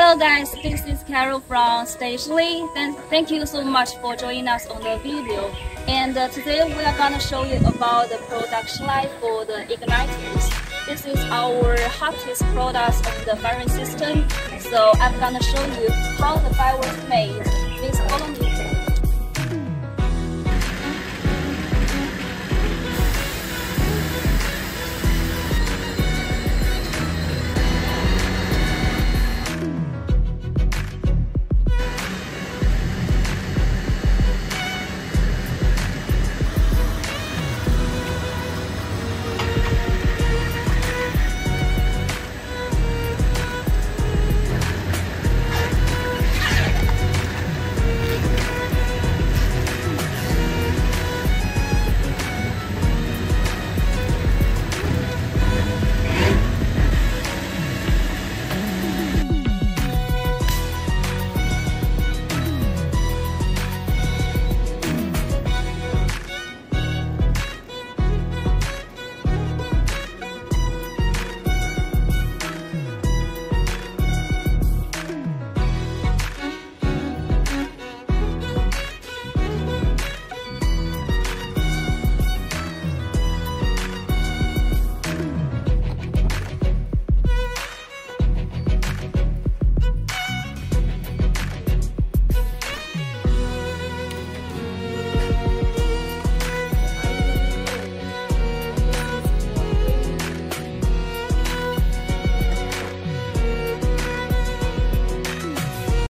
Hello guys, this is Carol from Stageli. Thank you so much for joining us on the video. And today we are gonna show you about the production line for the igniters. This is our hottest product of the firing system. So I'm gonna show you how the fire was made.